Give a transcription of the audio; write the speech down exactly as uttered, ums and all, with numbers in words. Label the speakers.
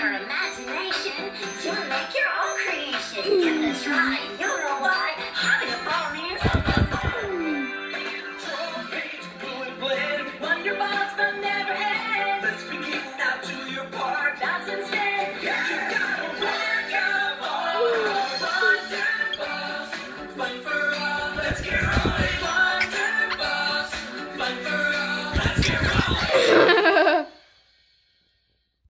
Speaker 1: your imagination to make your own creation. Give it a try.